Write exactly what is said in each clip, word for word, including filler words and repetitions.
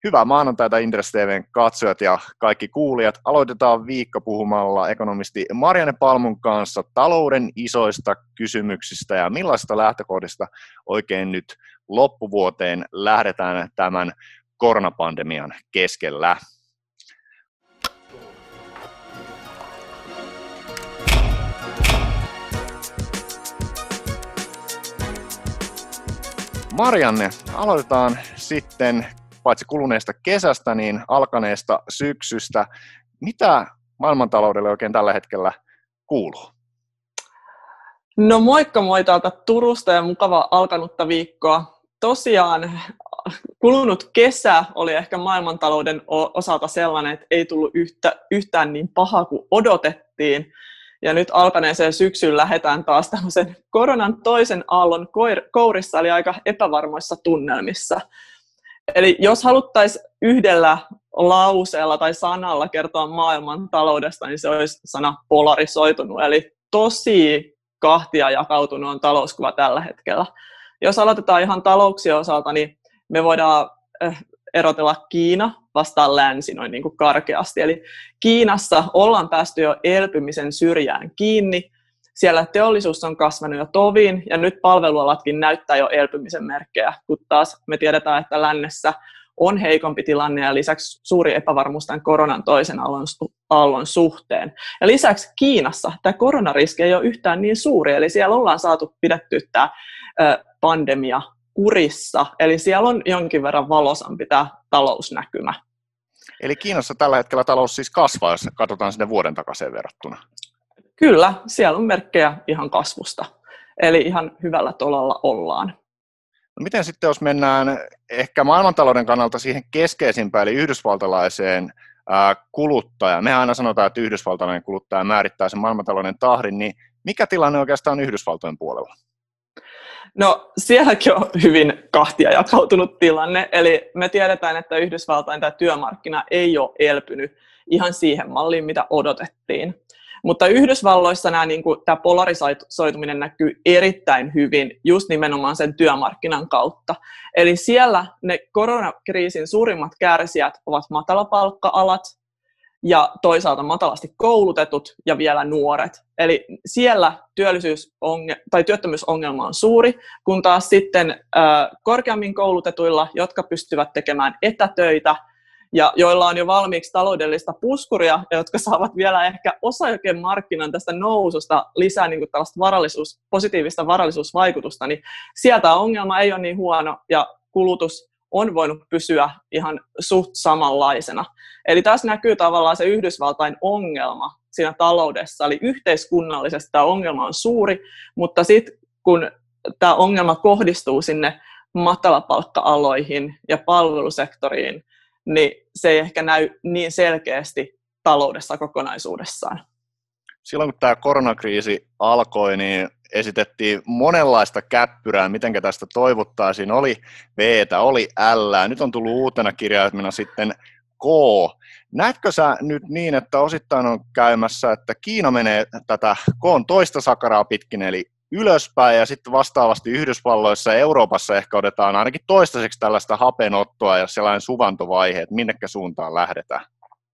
Hyvää maanantaita Inderes T V:n katsojat ja kaikki kuulijat. Aloitetaan viikko puhumalla ekonomisti Marianne Palmun kanssa talouden isoista kysymyksistä ja millaisista lähtökohdista oikein nyt loppuvuoteen lähdetään tämän koronapandemian keskellä. Marianne, aloitetaan sitten paitsi kuluneesta kesästä, niin alkaneesta syksystä. Mitä maailmantaloudelle oikein tällä hetkellä kuuluu? No moikka moi täältä Turusta ja mukava alkanutta viikkoa. Tosiaan kulunut kesä oli ehkä maailmantalouden osalta sellainen, että ei tullut yhtä, yhtään niin paha kuin odotettiin. Ja nyt alkaneeseen syksyyn lähdetään taas tämmöisen koronan toisen aallon kourissa, eli aika epävarmoissa tunnelmissa. Eli jos haluttaisiin yhdellä lauseella tai sanalla kertoa maailman taloudesta, niin se olisi sana polarisoitunut, eli tosi kahtia jakautunut on talouskuva tällä hetkellä. Jos aloitetaan ihan talouksien osalta, niin me voidaan erotella Kiina vastaan länsi noin niin kuin karkeasti. Eli Kiinassa ollaan päästy jo elpymisen syrjään kiinni. Siellä teollisuus on kasvanut jo toviin ja nyt palvelualatkin näyttää jo elpymisen merkkejä, kun taas me tiedetään, että lännessä on heikompi tilanne ja lisäksi suuri epävarmuus tämän koronan toisen aallon, aallon suhteen. Ja lisäksi Kiinassa tämä koronariski ei ole yhtään niin suuri, eli siellä ollaan saatu pidettyä tämä pandemia kurissa, eli siellä on jonkin verran valoisampi tämä talousnäkymä. Eli Kiinassa tällä hetkellä talous siis kasvaa, jos katsotaan sinne vuoden takaisin verrattuna. Kyllä, siellä on merkkejä ihan kasvusta, eli ihan hyvällä tolalla ollaan. No miten sitten, jos mennään ehkä maailmantalouden kannalta siihen keskeisimpään, eli yhdysvaltalaiseen ää, kuluttajaan. Mehän aina sanotaan, että yhdysvaltalainen kuluttaja määrittää sen maailmantalouden tahdin, niin mikä tilanne oikeastaan on Yhdysvaltojen puolella? No sielläkin on hyvin kahtia jakautunut tilanne, eli me tiedetään, että Yhdysvaltain tämä työmarkkina ei ole elpynyt ihan siihen malliin, mitä odotettiin. Mutta Yhdysvalloissa nämä, niin kuin, tämä polarisoituminen näkyy erittäin hyvin just nimenomaan sen työmarkkinan kautta. Eli siellä ne koronakriisin suurimmat kärsijät ovat matalapalkka-alat ja toisaalta matalasti koulutetut ja vielä nuoret. Eli siellä työllisyysonge- tai työttömyysongelma on suuri, kun taas sitten äh, korkeammin koulutetuilla, jotka pystyvät tekemään etätöitä, ja joilla on jo valmiiksi taloudellista puskuria, ja jotka saavat vielä ehkä osakemarkkinan tästä noususta lisää niin kuin tällaista varallisuus, positiivista varallisuusvaikutusta, niin sieltä ongelma ei ole niin huono, ja kulutus on voinut pysyä ihan suht samanlaisena. Eli tässä näkyy tavallaan se Yhdysvaltain ongelma siinä taloudessa, eli yhteiskunnallisesti tämä ongelma on suuri, mutta sitten kun tämä ongelma kohdistuu sinne matalapalkka-aloihin ja palvelusektoriin, niin se ei ehkä näy niin selkeästi taloudessa kokonaisuudessaan. Silloin kun tämä koronakriisi alkoi, niin esitettiin monenlaista käppyrää, miten tästä toivottaisiin. Oli V-tä, oli L, nyt on tullut uutena kirjaimena sitten K. Näetkö sä nyt niin, että osittain on käymässä, että Kiina menee tätä K:n toista sakaraa pitkin, eli ylöspäin, ja sitten vastaavasti Yhdysvalloissa ja Euroopassa ehkä otetaan ainakin toistaiseksi tällaista hapenottoa ja sellainen suvantovaihe, että minnekä suuntaan lähdetään?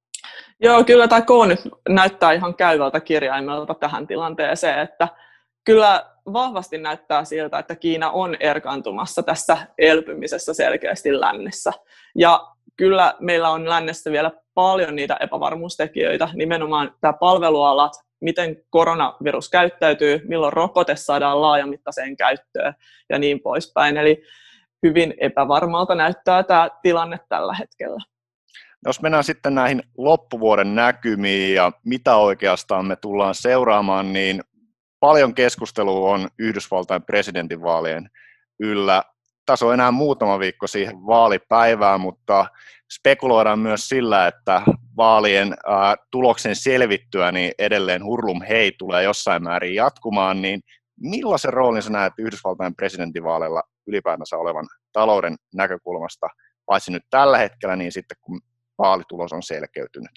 Joo, kyllä tämä K nyt näyttää ihan käyvältä kirjaimelta tähän tilanteeseen, että kyllä vahvasti näyttää siltä, että Kiina on erkaantumassa tässä elpymisessä selkeästi lännessä. Ja kyllä meillä on lännessä vielä paljon niitä epävarmuustekijöitä, nimenomaan tämä palvelualat, miten koronavirus käyttäytyy, milloin rokote saadaan laajamittaiseen käyttöön ja niin poispäin. Eli hyvin epävarmalta näyttää tämä tilanne tällä hetkellä. Jos mennään sitten näihin loppuvuoden näkymiin ja mitä oikeastaan me tullaan seuraamaan, niin paljon keskustelua on Yhdysvaltain presidentinvaalien yllä. Tässä on enää muutama viikko siihen vaalipäivään, mutta spekuloidaan myös sillä, että vaalien äh, tuloksen selvittyä niin edelleen hurlum hei tulee jossain määrin jatkumaan, niin millaisen roolin sä näet Yhdysvaltain presidentinvaaleilla ylipäätänsä olevan talouden näkökulmasta, paitsi nyt tällä hetkellä, niin sitten kun vaalitulos on selkeytynyt?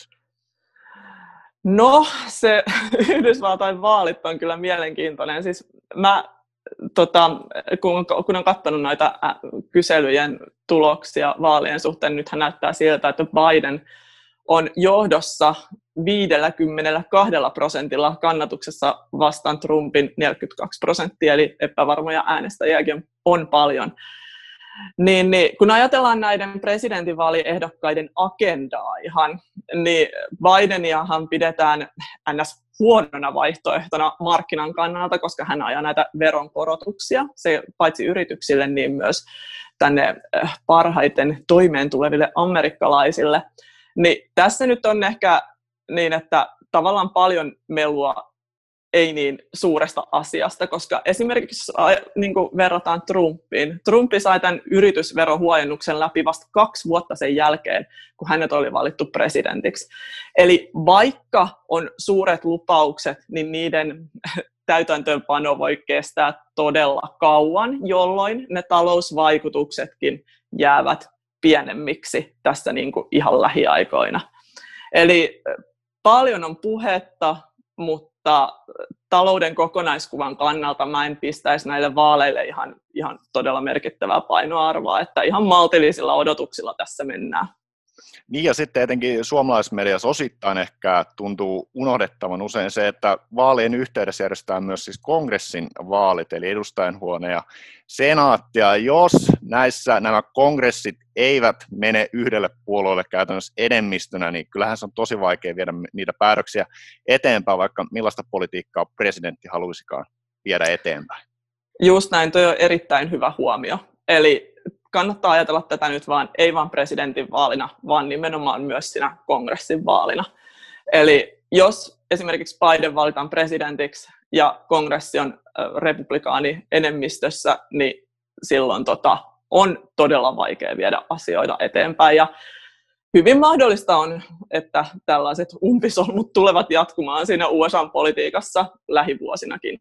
No, se Yhdysvaltain vaalit on kyllä mielenkiintoinen. Siis mä tota, kun, kun on katsonut noita kyselyjen tuloksia vaalien suhteen, nythän näyttää siltä, että Biden on johdossa viidelläkymmenelläkahdella prosentilla kannatuksessa vastaan Trumpin neljäkymmentäkaksi prosenttia, eli epävarmoja äänestäjiäkin on paljon. Niin, niin, kun ajatellaan näiden presidentinvaaliehdokkaiden agendaa ihan, niin Bideniahan pidetään ns. Huonona vaihtoehtona markkinan kannalta, koska hän ajaa näitä veronkorotuksia, se paitsi yrityksille, niin myös tänne parhaiten toimeen tuleville amerikkalaisille. Niin tässä nyt on ehkä niin, että tavallaan paljon melua ei niin suuresta asiasta, koska esimerkiksi niin kuin verrataan Trumpiin. Trumpi sai tämän yritysverohuojennuksen läpi vasta kaksi vuotta sen jälkeen, kun hänet oli valittu presidentiksi. Eli vaikka on suuret lupaukset, niin niiden täytäntöönpano voi kestää todella kauan, jolloin ne talousvaikutuksetkin jäävät pienemmiksi tässä niin kuin ihan lähiaikoina. Eli paljon on puhetta, mutta talouden kokonaiskuvan kannalta mä en pistäisi näille vaaleille ihan, ihan todella merkittävää painoarvoa, että ihan maltillisilla odotuksilla tässä mennään. Niin ja sitten etenkin suomalaismediassa osittain ehkä tuntuu unohdettavan usein se, että vaalien yhteydessä järjestetään myös siis kongressin vaalit, eli edustajanhuone ja senaatti, ja jos näissä nämä kongressit eivät mene yhdelle puolueelle käytännössä enemmistönä, niin kyllähän se on tosi vaikea viedä niitä päätöksiä eteenpäin, vaikka millaista politiikkaa presidentti haluaisikaan viedä eteenpäin. Just näin, toi on erittäin hyvä huomio. Eli kannattaa ajatella tätä nyt vaan, ei vain presidentin vaalina, vaan nimenomaan myös siinä kongressin vaalina. Eli jos esimerkiksi Biden valitaan presidentiksi ja kongressi on republikaani enemmistössä, niin silloin tota, on todella vaikea viedä asioita eteenpäin. Ja hyvin mahdollista on, että tällaiset umpisolmut tulevat jatkumaan siinä U S A-politiikassa lähivuosinakin.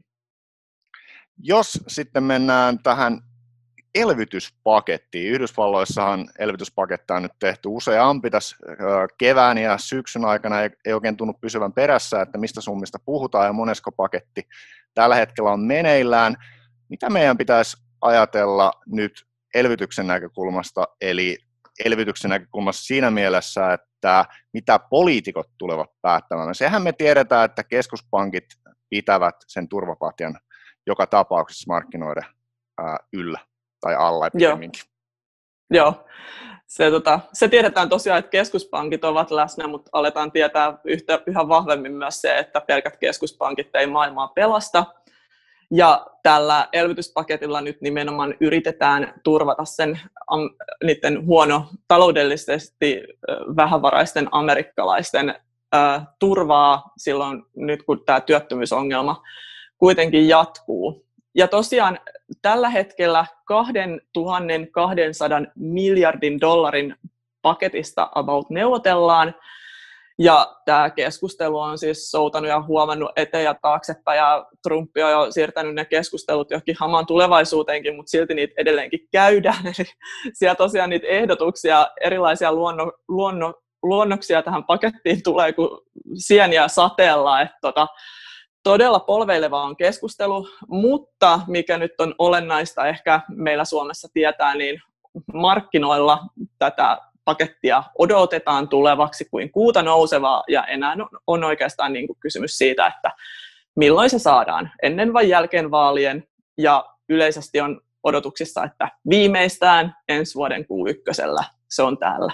Jos sitten mennään tähän elvytyspakettiin. Yhdysvalloissahan elvytyspaketta on nyt tehty useampi tässä kevään ja syksyn aikana, ei oikein tunnu pysyvän perässä, että mistä summista puhutaan ja monesko paketti tällä hetkellä on meneillään. Mitä meidän pitäisi ajatella nyt elvytyksen näkökulmasta, eli elvytyksen näkökulmasta siinä mielessä, että mitä poliitikot tulevat päättämään. Sehän me tiedetään, että keskuspankit pitävät sen turvapatjan joka tapauksessa markkinoiden yllä tai alla pikemminkin. Joo, Joo. Se, tota, se tiedetään tosiaan, että keskuspankit ovat läsnä, mutta aletaan tietää yhtä, yhä vahvemmin myös se, että pelkät keskuspankit ei maailmaa pelasta. Ja tällä elvytyspaketilla nyt nimenomaan yritetään turvata sen am, niiden huono taloudellisesti vähävaraisten amerikkalaisten ä, turvaa silloin nyt, kun tämä työttömyysongelma kuitenkin jatkuu. Ja tosiaan tällä hetkellä kaksituhattakaksisataa miljardin dollarin paketista about neuvotellaan. Ja tämä keskustelu on siis soutanut ja huomannut eteen ja taaksepäin, ja Trump on jo siirtänyt ne keskustelut johonkin hamaan tulevaisuuteenkin, mutta silti niitä edelleenkin käydään. Eli siellä tosiaan niitä ehdotuksia, erilaisia luonno, luonno, luonnoksia tähän pakettiin tulee kuin sieniä sateella, että tota, todella polveileva on keskustelu, mutta mikä nyt on olennaista ehkä meillä Suomessa tietää, niin markkinoilla tätä pakettia odotetaan tulevaksi kuin kuuta nousevaa, ja enää on oikeastaan niin kuin kysymys siitä, että milloin se saadaan, ennen vai jälkeen vaalien, ja yleisesti on odotuksissa, että viimeistään ensi vuoden kuu ykkösellä se on täällä.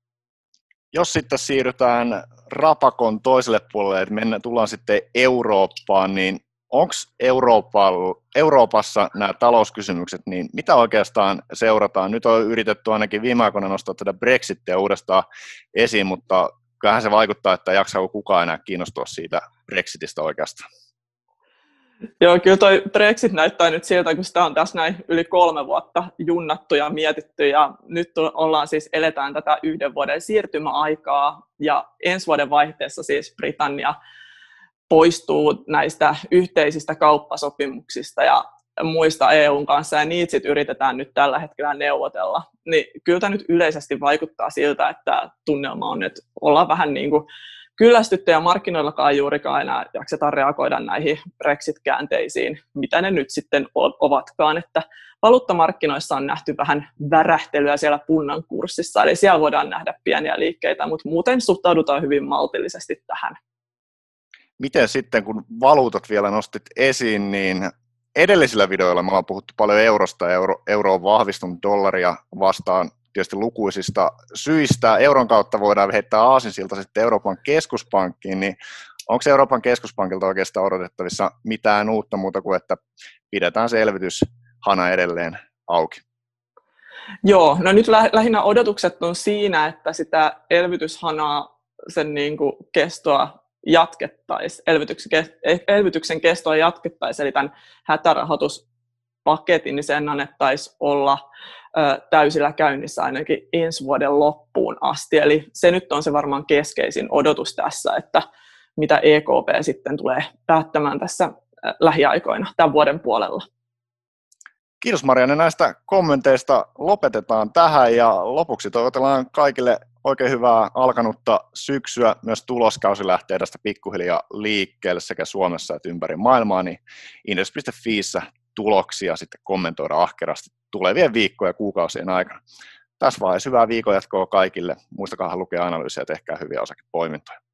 Jos sitten siirrytään rapakon toiselle puolelle, että mennään, tullaan sitten Eurooppaan, niin onko Euroopassa nämä talouskysymykset, niin mitä oikeastaan seurataan? Nyt on yritetty ainakin viime aikoina nostaa tätä Brexitia uudestaan esiin, mutta kyllähän se vaikuttaa, että jaksaako kukaan enää kiinnostua siitä Brexitistä oikeastaan. Joo, kyllä toi Brexit näyttää nyt siltä, kun sitä on tässä näin yli kolme vuotta junnattu ja mietitty, ja nyt ollaan siis, eletään tätä yhden vuoden siirtymäaikaa, ja ensi vuoden vaihteessa siis Britannia poistuu näistä yhteisistä kauppasopimuksista ja muista E U:n kanssa, ja niitä sitten yritetään nyt tällä hetkellä neuvotella. Niin kyllä tämä nyt yleisesti vaikuttaa siltä, että tunnelma on, että ollaan vähän niin kuin kyllästytty ja markkinoillakaan ei juurikaan enää jakseta reagoida näihin Brexit-käänteisiin, mitä ne nyt sitten ovatkaan, että valuuttamarkkinoissa on nähty vähän värähtelyä siellä punnan kurssissa, eli siellä voidaan nähdä pieniä liikkeitä, mutta muuten suhtaudutaan hyvin maltillisesti tähän. Miten sitten, kun valuutat vielä nostit esiin, niin edellisillä videoilla me ollaan puhuttu paljon eurosta ja euro, euro on vahvistunut dollaria vastaan tietysti lukuisista syistä. Euron kautta voidaan heittää aasinsilta sitten Euroopan keskuspankkiin, niin onko Euroopan keskuspankilta oikeastaan odotettavissa mitään uutta muuta kuin, että pidetään se elvytyshana edelleen auki? Joo, no nyt lähinnä odotukset on siinä, että sitä elvytyshanaa, sen niin kuin kestoa jatkettaisiin, elvytyksen kestoa jatkettaisiin, eli tämän hätärahoituspaketin, niin sen annettaisiin olla ö, täysillä käynnissä ainakin ensi vuoden loppuun asti. Eli se nyt on se varmaan keskeisin odotus tässä, että mitä E K P sitten tulee päättämään tässä lähiaikoina tämän vuoden puolella. Kiitos Marianne näistä kommenteista. Lopetetaan tähän ja lopuksi toivotellaan kaikille oikein hyvää alkanutta syksyä. Myös tuloskausi lähtee tästä pikkuhiljaa liikkeelle sekä Suomessa että ympäri maailmaa, niin index piste fiissä tuloksia sitten kommentoida ahkerasti tulevien viikkojen ja kuukausien aikana. Tässä vaiheessa hyvää viikon jatkoa kaikille. Muistakaa lukea analyysiä ja tehkää hyviä osakepoimintoja.